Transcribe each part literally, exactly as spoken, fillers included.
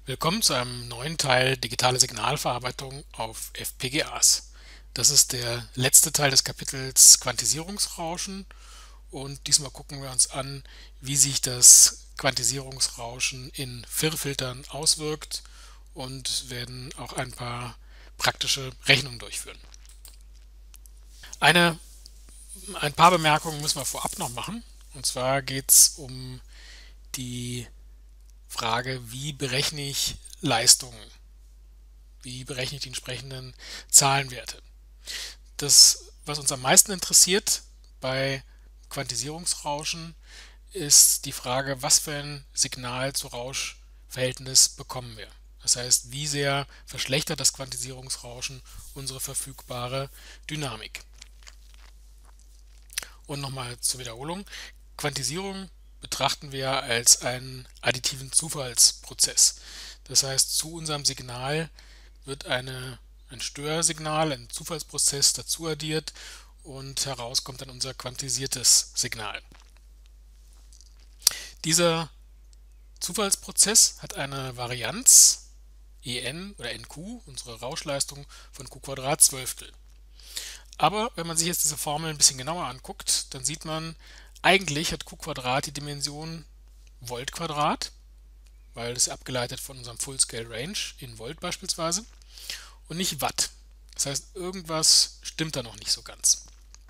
Willkommen zu einem neuen Teil digitale Signalverarbeitung auf F P G As. Das ist der letzte Teil des Kapitels Quantisierungsrauschen und diesmal gucken wir uns an, wie sich das Quantisierungsrauschen in F I R-Filtern auswirkt und werden auch ein paar praktische Rechnungen durchführen. Eine, ein paar Bemerkungen müssen wir vorab noch machen, und zwar geht es um die Frage, wie berechne ich Leistungen? Wie berechne ich die entsprechenden Zahlenwerte? Das, was uns am meisten interessiert bei Quantisierungsrauschen, ist die Frage, was für ein Signal-zu-Rausch-Verhältnis bekommen wir. Das heißt, wie sehr verschlechtert das Quantisierungsrauschen unsere verfügbare Dynamik. Und nochmal zur Wiederholung: Quantisierung betrachten wir als einen additiven Zufallsprozess. Das heißt, zu unserem Signal wird eine, ein Störsignal, ein Zufallsprozess dazu addiert und heraus kommt dann unser quantisiertes Signal. Dieser Zufallsprozess hat eine Varianz En oder Nq, unsere Rauschleistung, von Q Quadrat Zwölftel. Aber wenn man sich jetzt diese Formel ein bisschen genauer anguckt, dann sieht man, eigentlich hat Q Quadrat die Dimension Volt Quadrat, weil das ist abgeleitet von unserem Full Scale Range in Volt beispielsweise, und nicht Watt. Das heißt, irgendwas stimmt da noch nicht so ganz.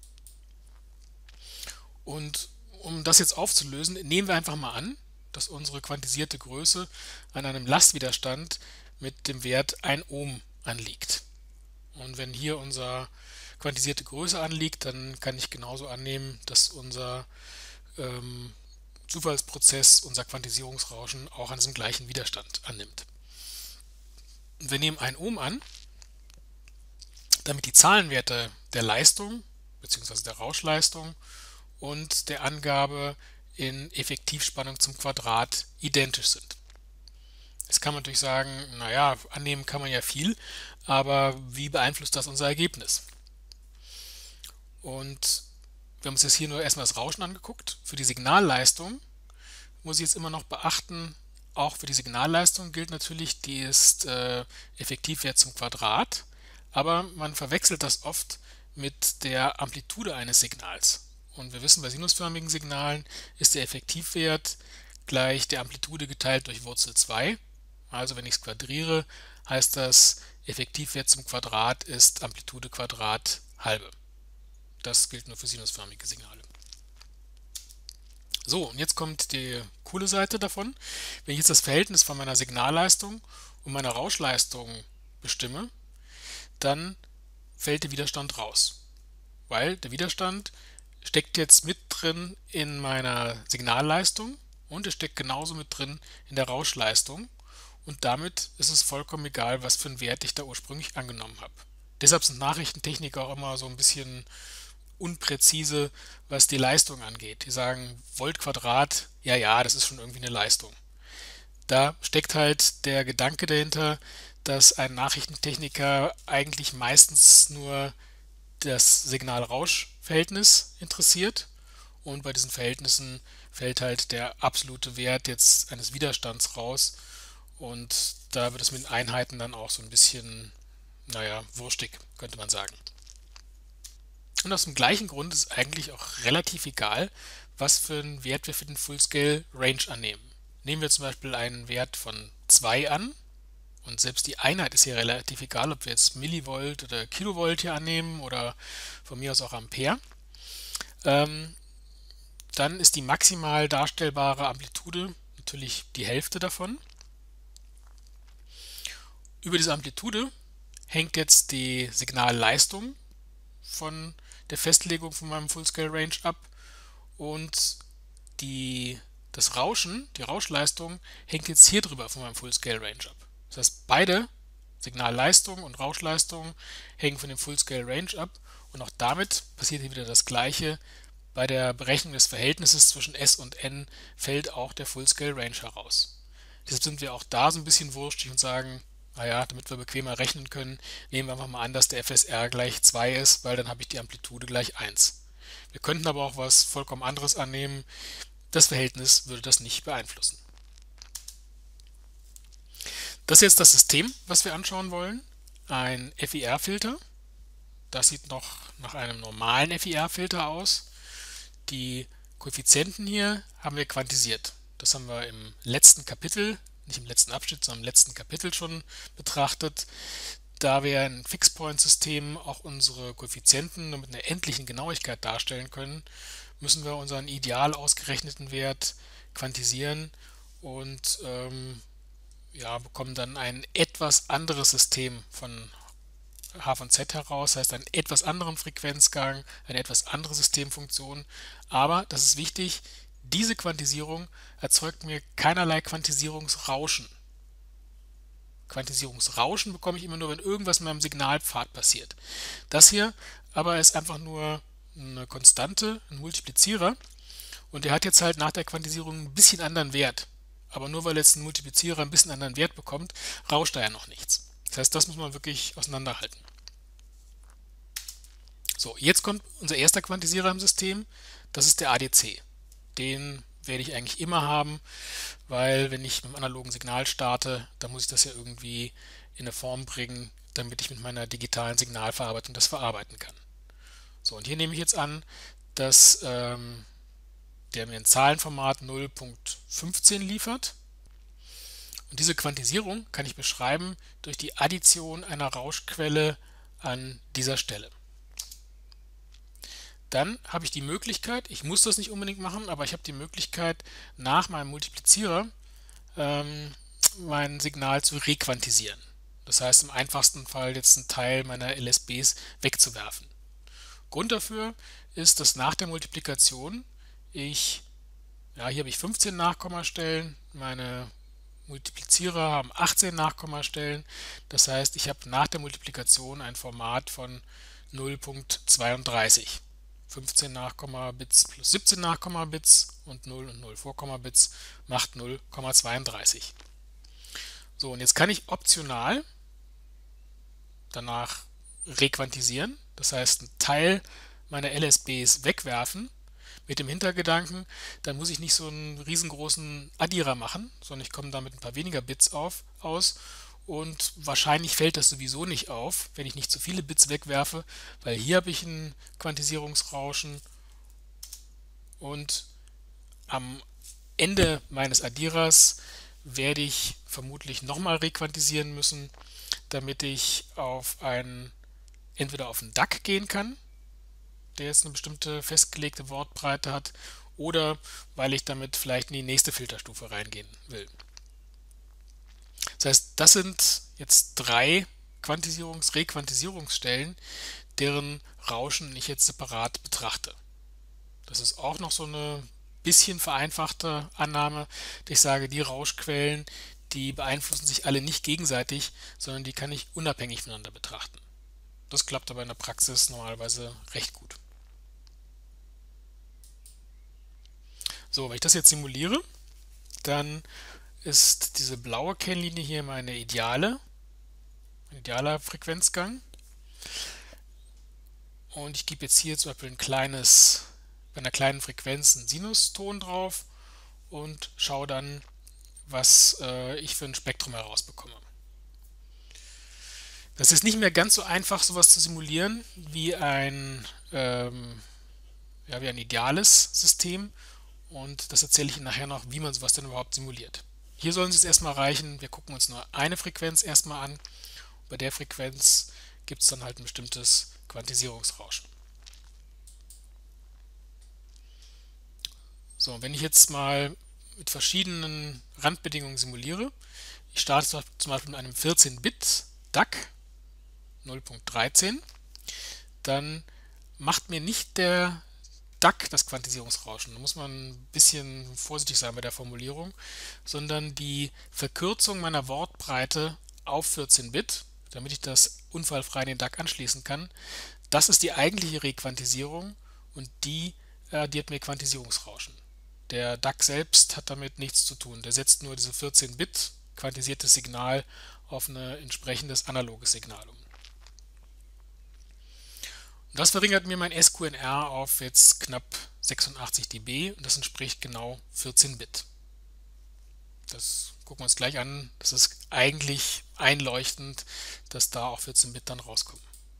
Und um das jetzt aufzulösen, nehmen wir einfach mal an, dass unsere quantisierte Größe an einem Lastwiderstand mit dem Wert ein Ohm anliegt. Und wenn hier unsere quantisierte Größe anliegt, dann kann ich genauso annehmen, dass unser ähm, Zufallsprozess, unser Quantisierungsrauschen auch an diesem gleichen Widerstand annimmt. Und wir nehmen ein Ohm an, damit die Zahlenwerte der Leistung bzw. der Rauschleistung und der Angabe in Effektivspannung zum Quadrat identisch sind. Jetzt kann man natürlich sagen, naja, annehmen kann man ja viel, aber wie beeinflusst das unser Ergebnis? Und wir haben uns jetzt hier nur erstmal das Rauschen angeguckt. Für die Signalleistung muss ich jetzt immer noch beachten, auch für die Signalleistung gilt natürlich, die ist äh, Effektivwert zum Quadrat, aber man verwechselt das oft mit der Amplitude eines Signals. Und wir wissen, bei sinusförmigen Signalen ist der Effektivwert gleich der Amplitude geteilt durch Wurzel zwei. Also wenn ich es quadriere, heißt das, Effektivwert zum Quadrat ist Amplitude Quadrat halbe. Das gilt nur für sinusförmige Signale. So, und jetzt kommt die coole Seite davon. Wenn ich jetzt das Verhältnis von meiner Signalleistung und meiner Rauschleistung bestimme, dann fällt der Widerstand raus. Weil der Widerstand steckt jetzt mit drin in meiner Signalleistung und er steckt genauso mit drin in der Rauschleistung. Und damit ist es vollkommen egal, was für einen Wert ich da ursprünglich angenommen habe. Deshalb sind Nachrichtentechniker auch immer so ein bisschen unpräzise, was die Leistung angeht. Die sagen, Volt Quadrat, ja, ja, das ist schon irgendwie eine Leistung. Da steckt halt der Gedanke dahinter, dass ein Nachrichtentechniker eigentlich meistens nur das Signal-Rausch-Verhältnis interessiert, und bei diesen Verhältnissen fällt halt der absolute Wert jetzt eines Widerstands raus, und da wird es mit Einheiten dann auch so ein bisschen, naja, wurstig, könnte man sagen. Und aus dem gleichen Grund ist eigentlich auch relativ egal, was für einen Wert wir für den Full Scale Range annehmen. Nehmen wir zum Beispiel einen Wert von zwei an, und selbst die Einheit ist hier relativ egal, ob wir jetzt Millivolt oder Kilovolt hier annehmen oder von mir aus auch Ampere. Ähm, dann ist die maximal darstellbare Amplitude natürlich die Hälfte davon. Über diese Amplitude hängt jetzt die Signalleistung von der Festlegung von meinem Full Scale Range ab, und die, das Rauschen, die Rauschleistung, hängt jetzt hier drüber von meinem Full Scale Range ab. Das heißt, beide, Signalleistung und Rauschleistung, hängen von dem Full Scale Range ab, und auch damit passiert hier wieder das Gleiche. Bei der Berechnung des Verhältnisses zwischen S und N fällt auch der Full Scale Range heraus. Deshalb sind wir auch da so ein bisschen wurschtig und sagen, naja, damit wir bequemer rechnen können, nehmen wir einfach mal an, dass der F S R gleich zwei ist, weil dann habe ich die Amplitude gleich eins. Wir könnten aber auch was vollkommen anderes annehmen. Das Verhältnis würde das nicht beeinflussen. Das ist jetzt das System, was wir anschauen wollen. Ein F I R-Filter. Das sieht noch nach einem normalen F I R-Filter aus. Die Koeffizienten hier haben wir quantisiert. Das haben wir im letzten Kapitel, nicht im letzten Abschnitt, sondern im letzten Kapitel schon betrachtet. Da wir ein Fixed-Point-System auch unsere Koeffizienten nur mit einer endlichen Genauigkeit darstellen können, müssen wir unseren ideal ausgerechneten Wert quantisieren und ähm, ja, bekommen dann ein etwas anderes System von H von Z heraus, das heißt einen etwas anderen Frequenzgang, eine etwas andere Systemfunktion. Aber, das ist wichtig, diese Quantisierung erzeugt mir keinerlei Quantisierungsrauschen. Quantisierungsrauschen bekomme ich immer nur, wenn irgendwas in meinem Signalpfad passiert. Das hier aber ist einfach nur eine Konstante, ein Multiplizierer, und der hat jetzt halt nach der Quantisierung ein bisschen anderen Wert. Aber nur weil jetzt ein Multiplizierer ein bisschen anderen Wert bekommt, rauscht da ja noch nichts. Das heißt, das muss man wirklich auseinanderhalten. So, jetzt kommt unser erster Quantisierer im System, das ist der A D C. Den werde ich eigentlich immer haben, weil wenn ich mit dem analogen Signal starte, dann muss ich das ja irgendwie in eine Form bringen, damit ich mit meiner digitalen Signalverarbeitung das verarbeiten kann. So, und hier nehme ich jetzt an, dass ähm, der mir ein Zahlenformat null Punkt fünfzehn liefert. Und diese Quantisierung kann ich beschreiben durch die Addition einer Rauschquelle an dieser Stelle. Dann habe ich die Möglichkeit, ich muss das nicht unbedingt machen, aber ich habe die Möglichkeit, nach meinem Multiplizierer ähm, mein Signal zu requantisieren. Das heißt, im einfachsten Fall jetzt einen Teil meiner L S Bs wegzuwerfen. Grund dafür ist, dass nach der Multiplikation ich, ja, hier habe ich fünfzehn Nachkommastellen, meine Multiplizierer haben achtzehn Nachkommastellen. Das heißt, ich habe nach der Multiplikation ein Format von null Punkt zweiunddreißig. fünfzehn Nachkommabits plus siebzehn Nachkommabits und null und null Vorkommabits macht null Komma zweiunddreißig. So, und jetzt kann ich optional danach requantisieren, das heißt einen Teil meiner L S Bs wegwerfen, mit dem Hintergedanken, dann muss ich nicht so einen riesengroßen Addierer machen, sondern ich komme damit ein paar weniger Bits auf, aus, und wahrscheinlich fällt das sowieso nicht auf, wenn ich nicht zu viele Bits wegwerfe, weil hier habe ich ein Quantisierungsrauschen und am Ende meines Addierers werde ich vermutlich nochmal requantisieren müssen, damit ich auf einen, entweder auf einen D A C gehen kann, der jetzt eine bestimmte festgelegte Wortbreite hat, oder weil ich damit vielleicht in die nächste Filterstufe reingehen will. Das heißt, das sind jetzt drei Quantisierungs-, Requantisierungsstellen, deren Rauschen ich jetzt separat betrachte. Das ist auch noch so eine bisschen vereinfachte Annahme, dass ich sage, die Rauschquellen, die beeinflussen sich alle nicht gegenseitig, sondern die kann ich unabhängig voneinander betrachten. Das klappt aber in der Praxis normalerweise recht gut. So, wenn ich das jetzt simuliere, dann ist diese blaue Kennlinie hier meine ideale, ein idealer Frequenzgang. Und ich gebe jetzt hier zum Beispiel ein kleines, bei einer kleinen Frequenz einen Sinuston drauf und schaue dann, was äh, ich für ein Spektrum herausbekomme. Das ist nicht mehr ganz so einfach, sowas zu simulieren wie ein, ähm, ja, wie ein ideales System. Und das erzähle ich Ihnen nachher noch, wie man sowas denn überhaupt simuliert. Hier sollen Sie es erstmal reichen. Wir gucken uns nur eine Frequenz erstmal an. Bei der Frequenz gibt es dann halt ein bestimmtes Quantisierungsrauschen. So, wenn ich jetzt mal mit verschiedenen Randbedingungen simuliere, ich starte zum Beispiel mit einem vierzehn Bit D A C null Punkt dreizehn, dann macht mir nicht der D A C das Quantisierungsrauschen. Da muss man ein bisschen vorsichtig sein bei der Formulierung, sondern die Verkürzung meiner Wortbreite auf vierzehn Bit, damit ich das unfallfrei in den D A C anschließen kann, das ist die eigentliche Requantisierung und die addiert mir Quantisierungsrauschen. Der D A C selbst hat damit nichts zu tun. Der setzt nur diese vierzehn Bit quantisiertes Signal auf ein entsprechendes analoges Signal um. Und das verringert mir mein S Q N R auf jetzt knapp sechsundachtzig dB und das entspricht genau vierzehn Bit. Das gucken wir uns gleich an. Das ist eigentlich einleuchtend, dass da auch vierzehn Bit dann rauskommen.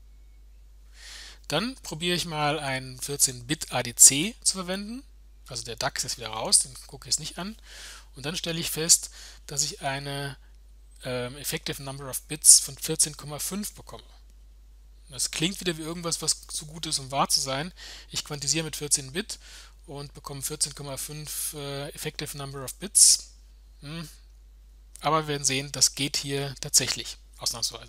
Dann probiere ich mal ein vierzehn Bit A D C zu verwenden. Also der D A C ist jetzt wieder raus, den gucke ich jetzt nicht an. Und dann stelle ich fest, dass ich eine ähm, Effective Number of Bits von vierzehn Komma fünf bekomme. Das klingt wieder wie irgendwas, was zu gut ist, um wahr zu sein. Ich quantisiere mit vierzehn Bit und bekomme vierzehn Komma fünf äh, Effective Number of Bits. Hm. Aber wir werden sehen, das geht hier tatsächlich, ausnahmsweise.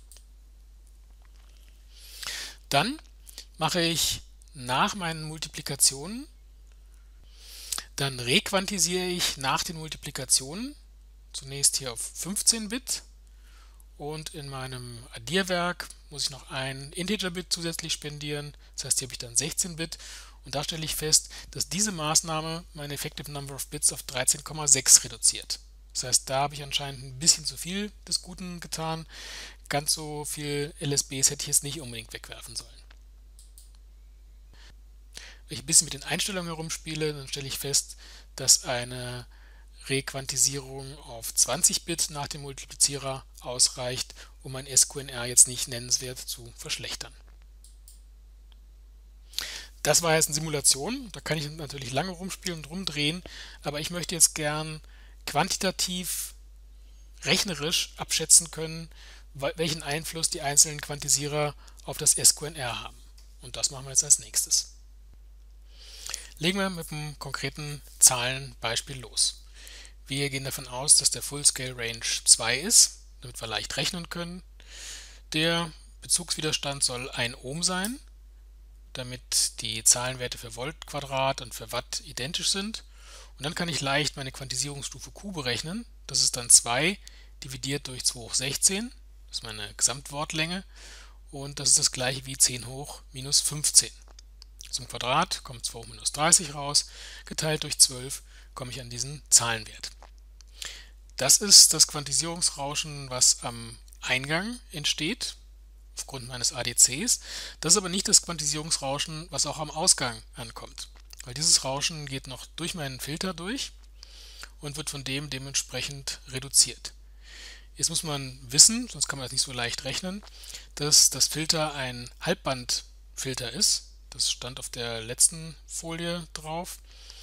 Dann mache ich nach meinen Multiplikationen, dann requantisiere ich nach den Multiplikationen, zunächst hier auf fünfzehn Bit, und in meinem Addierwerk muss ich noch ein Integer-Bit zusätzlich spendieren, das heißt, hier habe ich dann sechzehn Bit, und da stelle ich fest, dass diese Maßnahme meine Effective Number of Bits auf dreizehn Komma sechs reduziert. Das heißt, da habe ich anscheinend ein bisschen zu viel des Guten getan. Ganz so viel L S Bs hätte ich jetzt nicht unbedingt wegwerfen sollen. Wenn ich ein bisschen mit den Einstellungen herumspiele, dann stelle ich fest, dass eine Requantisierung auf zwanzig Bit nach dem Multiplizierer ausreicht, um mein S Q N R jetzt nicht nennenswert zu verschlechtern. Das war jetzt eine Simulation, da kann ich natürlich lange rumspielen und rumdrehen, aber ich möchte jetzt gern quantitativ, rechnerisch abschätzen können, welchen Einfluss die einzelnen Quantisierer auf das S Q N R haben. Und das machen wir jetzt als nächstes. Legen wir mit einem konkreten Zahlenbeispiel los. Wir gehen davon aus, dass der Full-Scale Range zwei ist, damit wir leicht rechnen können. Der Bezugswiderstand soll ein Ohm sein, damit die Zahlenwerte für Volt Quadrat und für Watt identisch sind. Und dann kann ich leicht meine Quantisierungsstufe Q berechnen. Das ist dann zwei dividiert durch zwei hoch sechzehn. Das ist meine Gesamtwortlänge. Und das ist das gleiche wie zehn hoch minus fünfzehn. Zum Quadrat kommt zwei hoch minus dreißig raus. Geteilt durch zwölf komme ich an diesen Zahlenwert. Das ist das Quantisierungsrauschen, was am Eingang entsteht, aufgrund meines A D Cs. Das ist aber nicht das Quantisierungsrauschen, was auch am Ausgang ankommt, weil dieses Rauschen geht noch durch meinen Filter durch und wird von dem dementsprechend reduziert. Jetzt muss man wissen, sonst kann man das nicht so leicht rechnen, dass das Filter ein Halbbandfilter ist. Das stand auf der letzten Folie drauf.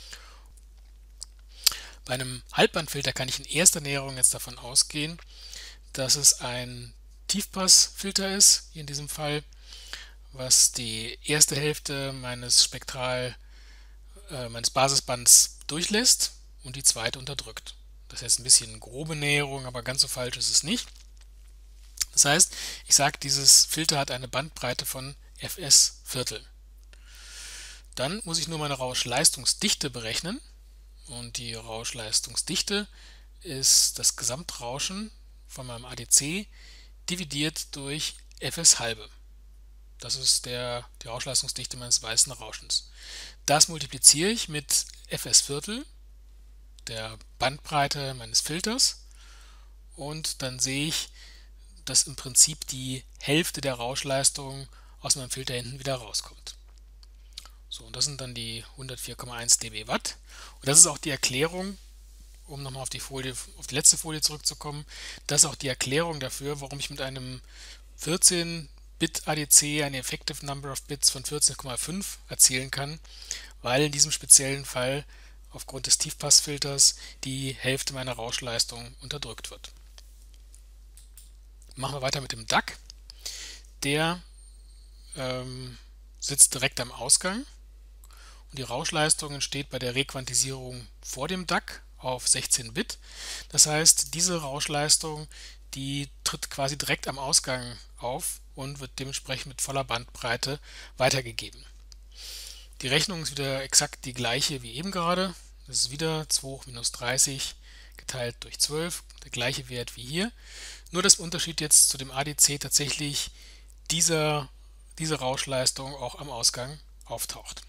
Bei einem Halbbandfilter kann ich in erster Näherung jetzt davon ausgehen, dass es ein Tiefpassfilter ist, hier in diesem Fall, was die erste Hälfte meines Spektral, äh, meines Basisbands durchlässt und die zweite unterdrückt. Das ist ein bisschen grobe Näherung, aber ganz so falsch ist es nicht. Das heißt, ich sage, dieses Filter hat eine Bandbreite von Fs Viertel. Dann muss ich nur meine Rauschleistungsdichte berechnen. Und die Rauschleistungsdichte ist das Gesamtrauschen von meinem A D C dividiert durch Fs halbe. Das ist der, die Rauschleistungsdichte meines weißen Rauschens. Das multipliziere ich mit Fs Viertel, der Bandbreite meines Filters, und dann sehe ich, dass im Prinzip die Hälfte der Rauschleistung aus meinem Filter hinten wieder rauskommt. So, und das sind dann die hundertvier Komma eins dB Watt. Und das ist auch die Erklärung, um nochmal auf die Folie, auf die letzte Folie zurückzukommen, das ist auch die Erklärung dafür, warum ich mit einem vierzehn Bit A D C eine Effective Number of Bits von vierzehn Komma fünf erzielen kann, weil in diesem speziellen Fall aufgrund des Tiefpassfilters die Hälfte meiner Rauschleistung unterdrückt wird. Machen wir weiter mit dem D A C. Der ähm, sitzt direkt am Ausgang. Und die Rauschleistung entsteht bei der Requantisierung vor dem D A C auf sechzehn Bit. Das heißt, diese Rauschleistung, die tritt quasi direkt am Ausgang auf und wird dementsprechend mit voller Bandbreite weitergegeben. Die Rechnung ist wieder exakt die gleiche wie eben gerade. Das ist wieder zwei hoch minus dreißig geteilt durch zwölf, der gleiche Wert wie hier. Nur das Unterschied jetzt zu dem A D C tatsächlich dieser, diese Rauschleistung auch am Ausgang auftaucht.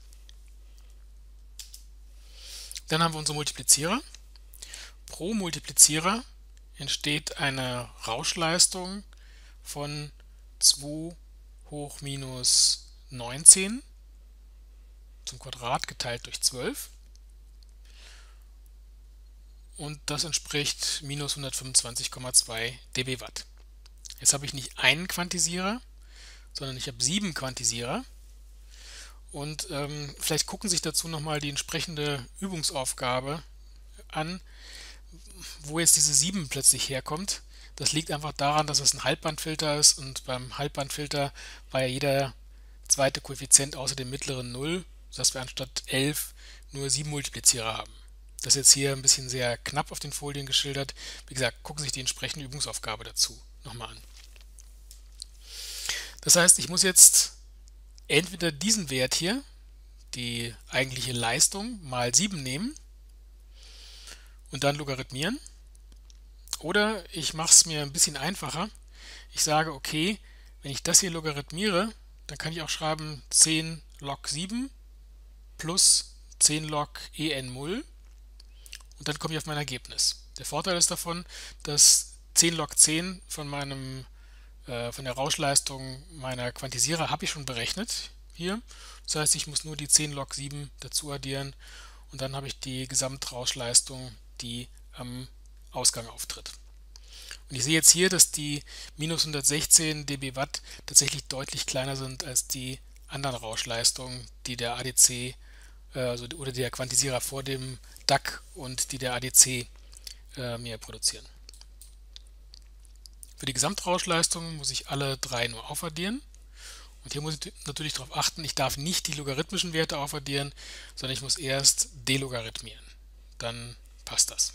Dann haben wir unsere Multiplizierer. Pro Multiplizierer entsteht eine Rauschleistung von zwei hoch minus neunzehn zum Quadrat geteilt durch zwölf. und das entspricht minus hundertfünfundzwanzig Komma zwei dBwatt. Jetzt habe ich nicht einen Quantisierer, sondern ich habe sieben Quantisierer. Und ähm, vielleicht gucken sich dazu nochmal die entsprechende Übungsaufgabe an, wo jetzt diese sieben plötzlich herkommt. Das liegt einfach daran, dass es ein Halbbandfilter ist und beim Halbbandfilter war ja jeder zweite Koeffizient außer dem mittleren null, sodass wir anstatt elf nur sieben Multiplizierer haben. Das ist jetzt hier ein bisschen sehr knapp auf den Folien geschildert. Wie gesagt, gucken Sie sich die entsprechende Übungsaufgabe dazu nochmal an. Das heißt, ich muss jetzt entweder diesen Wert hier, die eigentliche Leistung, mal sieben nehmen und dann logarithmieren. Oder ich mache es mir ein bisschen einfacher. Ich sage, okay, wenn ich das hier logarithmiere, dann kann ich auch schreiben zehn log sieben plus zehn log en mul und dann komme ich auf mein Ergebnis. Der Vorteil ist davon, dass zehn log zehn von meinem äh, von der Rauschleistung meiner Quantisierer habe ich schon berechnet hier. Das heißt, ich muss nur die zehn log sieben dazu addieren und dann habe ich die Gesamtrauschleistung, die am Ausgang auftritt. Und ich sehe jetzt hier, dass die minus hundertsechzehn dBwatt tatsächlich deutlich kleiner sind als die anderen Rauschleistungen, die der A D C äh, also, oder der Quantisierer vor dem D A C und die der A D C äh, mir produzieren. Für die Gesamtrauschleistung muss ich alle drei nur aufaddieren. Und hier muss ich natürlich darauf achten, ich darf nicht die logarithmischen Werte aufaddieren, sondern ich muss erst delogarithmieren. Dann passt das.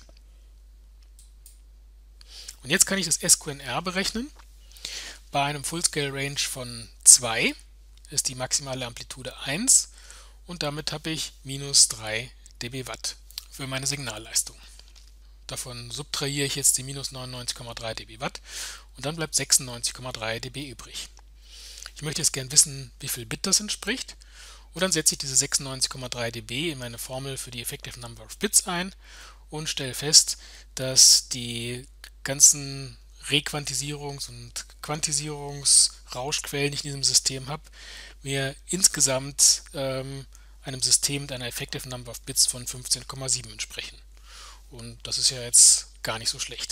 Und jetzt kann ich das S Q N R berechnen. Bei einem Full-Scale Range von zwei ist die maximale Amplitude eins und damit habe ich minus drei dBwatt für meine Signalleistung. Davon subtrahiere ich jetzt die minus neunundneunzig Komma drei dBwatt und dann bleibt sechsundneunzig Komma drei dB übrig. Ich möchte jetzt gern wissen, wie viel Bit das entspricht, und dann setze ich diese sechsundneunzig Komma drei dB in meine Formel für die Effective Number of Bits ein und stelle fest, dass die ganzen Requantisierungs- und Quantisierungsrauschquellen, die ich in diesem System habe, mir insgesamt ähm, einem System mit einer Effective Number of Bits von fünfzehn Komma sieben entsprechen. Und das ist ja jetzt gar nicht so schlecht.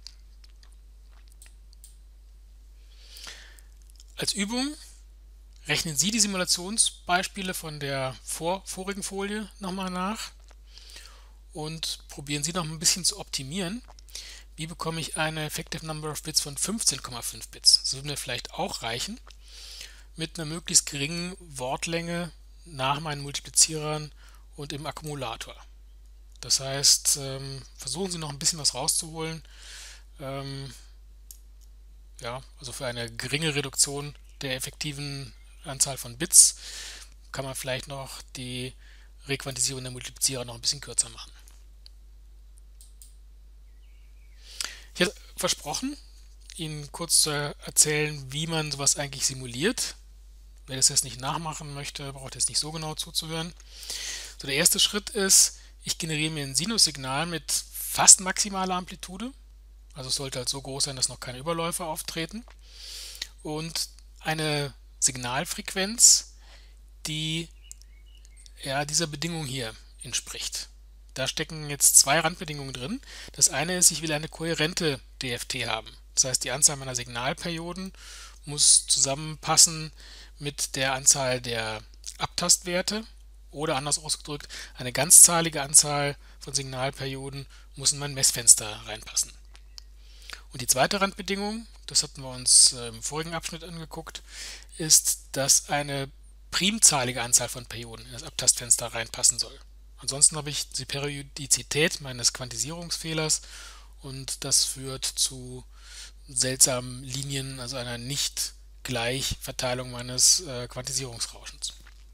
Als Übung rechnen Sie die Simulationsbeispiele von der vor, vorigen Folie nochmal nach und probieren Sie noch ein bisschen zu optimieren. Wie bekomme ich eine Effective Number of Bits von fünfzehn Komma fünf Bits? Das würde mir vielleicht auch reichen, mit einer möglichst geringen Wortlänge nach meinen Multiplizierern und im Akkumulator. Das heißt, ähm, versuchen Sie noch ein bisschen was rauszuholen. Ähm, ja, also für eine geringe Reduktion der effektiven Anzahl von Bits kann man vielleicht noch die Requantisierung der Multiplizierer noch ein bisschen kürzer machen. Ich hatte versprochen, Ihnen kurz zu erzählen, wie man sowas eigentlich simuliert. Wer das jetzt nicht nachmachen möchte, braucht jetzt nicht so genau zuzuhören. So, der erste Schritt ist, ich generiere mir ein Sinussignal mit fast maximaler Amplitude. Also es sollte halt so groß sein, dass noch keine Überläufe auftreten. Und eine Signalfrequenz, die ja, dieser Bedingung hier entspricht. Da stecken jetzt zwei Randbedingungen drin. Das eine ist, ich will eine kohärente D F T haben. Das heißt, die Anzahl meiner Signalperioden muss zusammenpassen mit der Anzahl der Abtastwerte, oder anders ausgedrückt, eine ganzzahlige Anzahl von Signalperioden muss in mein Messfenster reinpassen. Und die zweite Randbedingung, das hatten wir uns im vorigen Abschnitt angeguckt, ist, dass eine primzahlige Anzahl von Perioden in das Abtastfenster reinpassen soll. Ansonsten habe ich die Periodizität meines Quantisierungsfehlers und das führt zu seltsamen Linien, also einer Nicht-Gleichverteilung meines äh, Quantisierungsrauschens.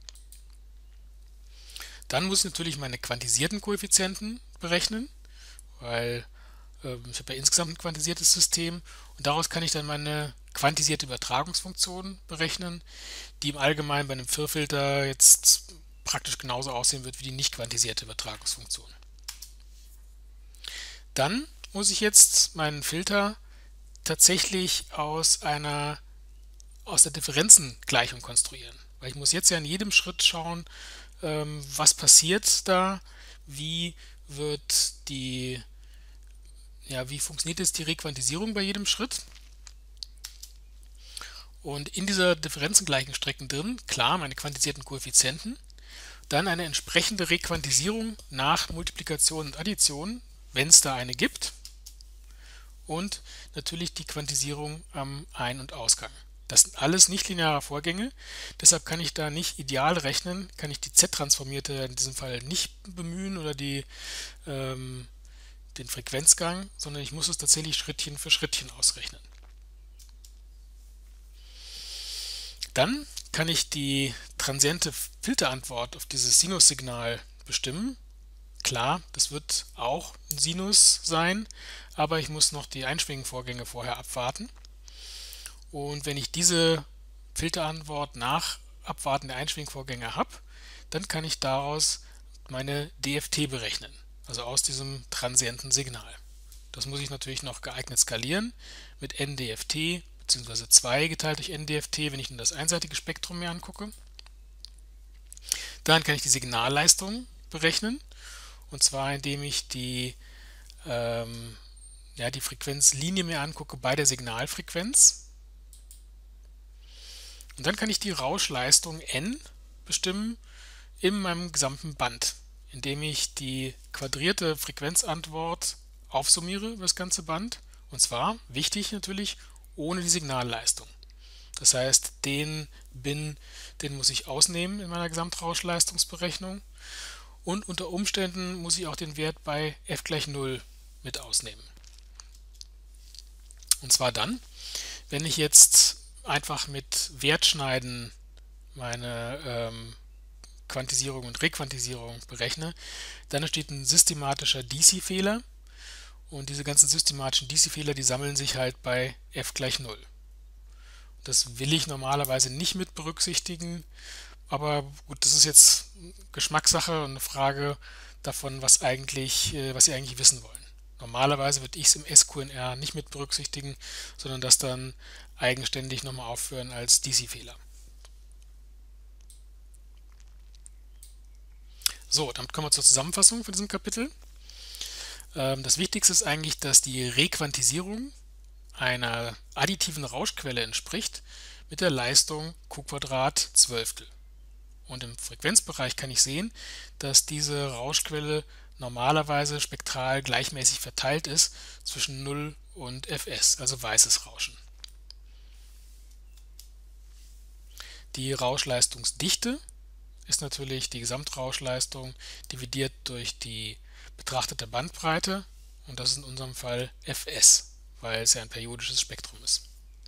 Dann muss ich natürlich meine quantisierten Koeffizienten berechnen, weil äh, ich habe ja insgesamt ein quantisiertes System und daraus kann ich dann meine quantisierte Übertragungsfunktion berechnen, die im Allgemeinen bei einem F I R-Filter jetzt praktisch genauso aussehen wird wie die nicht quantisierte Übertragungsfunktion. Dann muss ich jetzt meinen Filter tatsächlich aus einer aus der Differenzengleichung konstruieren, weil ich muss jetzt ja in jedem Schritt schauen, ähm, was passiert da, wie wird die ja, wie funktioniert jetzt die Requantisierung bei jedem Schritt? Und in dieser Differenzengleichungsstrecken drin, klar, meine quantisierten Koeffizienten, dann eine entsprechende Requantisierung nach Multiplikation und Addition, wenn es da eine gibt, und natürlich die Quantisierung am Ein- und Ausgang. Das sind alles nichtlineare Vorgänge, deshalb kann ich da nicht ideal rechnen, kann ich die Z-Transformierte in diesem Fall nicht bemühen oder die, ähm, den Frequenzgang, sondern ich muss es tatsächlich Schrittchen für Schrittchen ausrechnen. Dann kann ich die transiente Filterantwort auf dieses Sinussignal bestimmen. Klar, das wird auch ein Sinus sein, aber ich muss noch die Einschwingenvorgänge vorher abwarten. Und wenn ich diese Filterantwort nach Abwarten der Einschwingvorgänge habe, dann kann ich daraus meine D F T berechnen, also aus diesem transienten Signal. Das muss ich natürlich noch geeignet skalieren mit N D F T bzw. zwei geteilt durch N D F T, wenn ich nur das einseitige Spektrum mir angucke. Dann kann ich die Signalleistung berechnen, und zwar indem ich die, ähm, ja, die Frequenzlinie mir angucke bei der Signalfrequenz. Und dann kann ich die Rauschleistung N bestimmen in meinem gesamten Band, indem ich die quadrierte Frequenzantwort aufsummiere über das ganze Band. Und zwar, wichtig natürlich, ohne die Signalleistung. Das heißt, den Bin, den muss ich ausnehmen in meiner Gesamtrauschleistungsberechnung. Und unter Umständen muss ich auch den Wert bei f gleich null mit ausnehmen. Und zwar dann, wenn ich jetzt einfach mit Wertschneiden meine ähm, Quantisierung und Requantisierung berechne, dann entsteht ein systematischer D C-Fehler, und diese ganzen systematischen D C-Fehler, die sammeln sich halt bei f gleich null. Das will ich normalerweise nicht mit berücksichtigen, aber gut, das ist jetzt Geschmackssache und eine Frage davon, was eigentlich, äh, was Sie eigentlich wissen wollen. Normalerweise würde ich es im S Q N R nicht mit berücksichtigen, sondern das dann eigenständig nochmal aufführen als D C-Fehler. So, damit kommen wir zur Zusammenfassung von diesem Kapitel. Ähm, das Wichtigste ist eigentlich, dass die Requantisierung einer additiven Rauschquelle entspricht mit der Leistung Q Zwölftel. Und im Frequenzbereich kann ich sehen, dass diese Rauschquelle normalerweise spektral gleichmäßig verteilt ist zwischen null und F S, also weißes Rauschen. Die Rauschleistungsdichte ist natürlich die Gesamtrauschleistung dividiert durch die betrachtete Bandbreite, und das ist in unserem Fall F S, weil es ja ein periodisches Spektrum ist.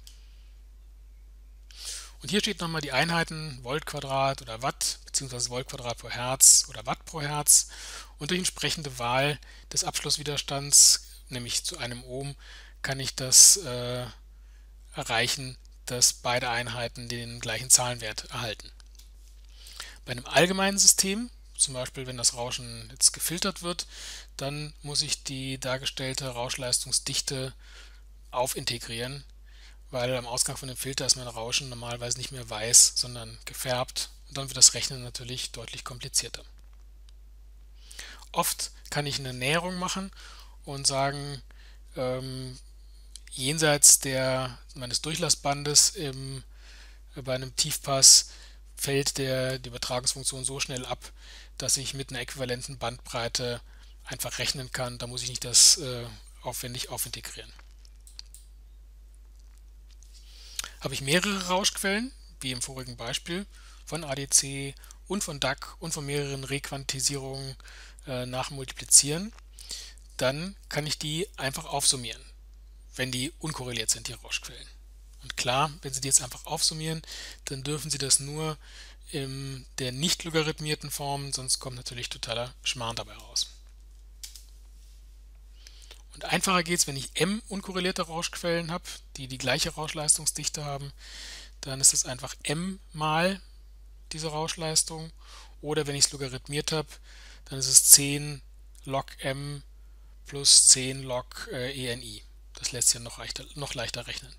Und hier steht nochmal die Einheiten Volt Quadrat oder Watt bzw. Volt Quadrat pro Hertz oder Watt pro Hertz, und durch entsprechende Wahl des Abschlusswiderstands, nämlich zu einem Ohm, kann ich das äh, erreichen, dass beide Einheiten den gleichen Zahlenwert erhalten. Bei einem allgemeinen System, zum Beispiel wenn das Rauschen jetzt gefiltert wird, dann muss ich die dargestellte Rauschleistungsdichte aufintegrieren, weil am Ausgang von dem Filter ist mein Rauschen normalerweise nicht mehr weiß, sondern gefärbt, und dann wird das Rechnen natürlich deutlich komplizierter. Oft kann ich eine Näherung machen und sagen, ähm, jenseits der, meines Durchlassbandes im, bei einem Tiefpass fällt der, die Übertragungsfunktion so schnell ab, dass ich mit einer äquivalenten Bandbreite einfach rechnen kann. Da muss ich nicht das äh, aufwendig aufintegrieren. Habe ich mehrere Rauschquellen, wie im vorigen Beispiel, von A D C und von D A C und von mehreren Requantisierungen äh, nachmultiplizieren, dann kann ich die einfach aufsummieren, wenn die unkorreliert sind, die Rauschquellen. Und klar, wenn Sie die jetzt einfach aufsummieren, dann dürfen Sie das nur in der nicht logarithmierten Form, sonst kommt natürlich totaler Schmarrn dabei raus. Und einfacher geht es, wenn ich m unkorrelierte Rauschquellen habe, die die gleiche Rauschleistungsdichte haben, dann ist das einfach m mal diese Rauschleistung, oder wenn ich es logarithmiert habe, dann ist es zehn log m plus zehn log äh, E N I. Das lässt sich noch leichter, noch leichter rechnen.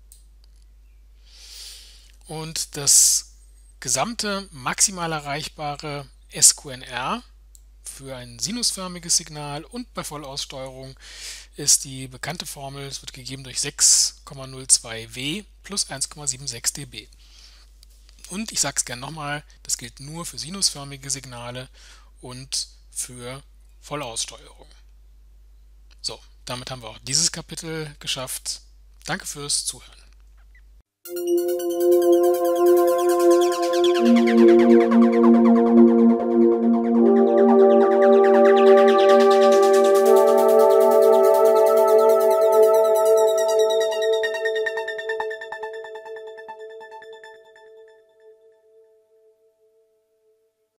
Und das gesamte maximal erreichbare S Q N R für ein sinusförmiges Signal und bei Vollaussteuerung ist die bekannte Formel, es wird gegeben durch sechs Komma null zwei W plus eins Komma sechs sieben dB. Und ich sage es gerne nochmal, das gilt nur für sinusförmige Signale und für Vollaussteuerung. So, damit haben wir auch dieses Kapitel geschafft. Danke fürs Zuhören.